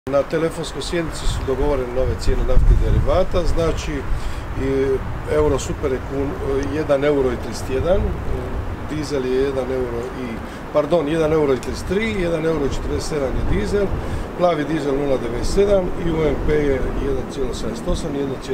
Na telefonskoj sjednici su dogovorene nove cijene naftnih derivata, znači euro super je 1,31 euro, dizel je 1,33 euro, 1,47 euro je dizel, plavi dizel 0,97 i UMP je 1,78 i 1,22.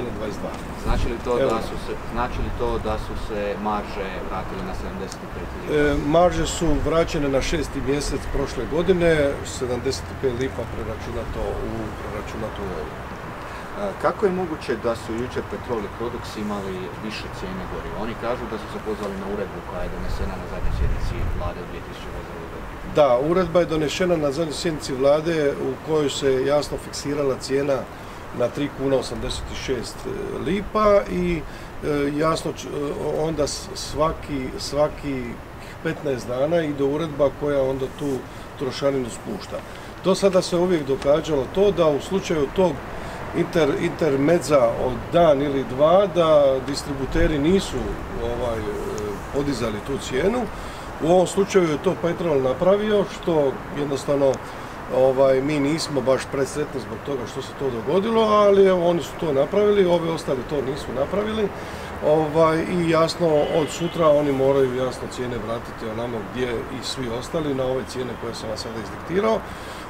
Znači li to da su se marže vratile na 75 lipa? Marže su vraćene na 6. mjesec prošle godine, 75 lipa preračunato u euro. Kako je moguće da su jučer Petrol i Produks imali više cijene goriva? Oni kažu da su se pozvali na uredbu koja je donesena na zadnjoj sjednici vlade u 2022. godini. Da, uredba je donešena na zadnjoj sjednici vlade u kojoj se jasno fiksirala cijena na 3 kuna 86 lipa i jasno onda svaki 15 dana ide uredba koja onda tu trošarinu spušta. Do sada se uvijek događalo to da u slučaju tog intermedza od dan ili dva da distributeri nisu podizali tu cijenu. U ovom slučaju je to Petrol napravio, što jednostavno mi nismo baš presretni zbog toga što se to dogodilo, ali oni su to napravili, ovi ostali to nisu napravili. I jasno od sutra oni moraju jasno cijene vratiti onamo gdje i svi ostali na ove cijene koje sam vam sada izdiktirao.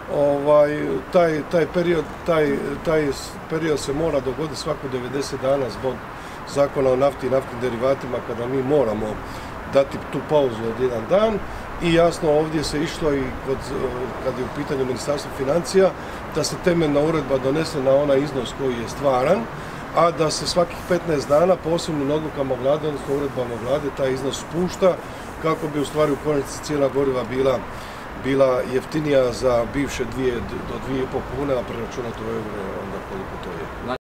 Taj period se mora dogoditi svako 90 dana zbog zakona o nafti i naftnim derivatima kada mi moramo dati tu pauzu od jedan dan. I jasno ovdje se išlo i kad je u pitanju Ministarstvo financija da se temeljna uredba donese na onaj iznos koji je stvaran, a da se svakih 15 dana posebnim odlukama vlade, odnosno uredbama vlade, taj iznos spušta kako bi u stvari u konačnici cijena goriva bila jeftinija za bivše 2 do 2,5 kune, a preračunato u euro onda koliko to je.